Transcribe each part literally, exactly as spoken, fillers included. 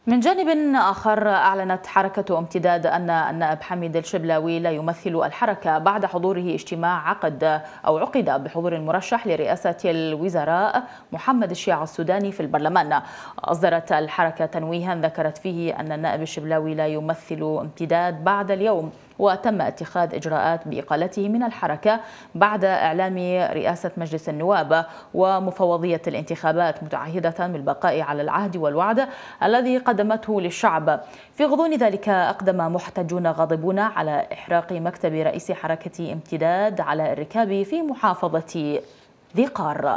من جانب آخر، أعلنت حركة امتداد أن النائب حميد الشبلاوي لا يمثل الحركة بعد حضوره اجتماع عقد أو عقد بحضور المرشح لرئاسة الوزراء محمد الشيع السوداني في البرلمان. أصدرت الحركة تنويها ذكرت فيه أن النائب الشبلاوي لا يمثل امتداد بعد اليوم، وتم اتخاذ إجراءات بإقالته من الحركة بعد إعلام رئاسة مجلس النواب ومفوضية الانتخابات متعهدة بالبقاء على العهد والوعد الذي قدمته للشعب. في غضون ذلك، أقدم محتجون غاضبون على إحراق مكتب رئيس حركة امتداد على الركاب في محافظة ذي قار.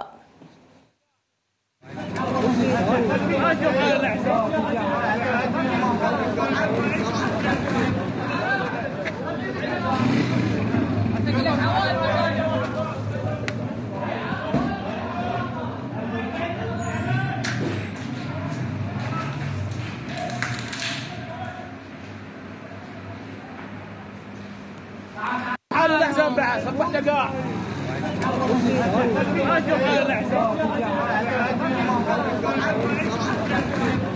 حال الاحزاب بعد صبحنا قاع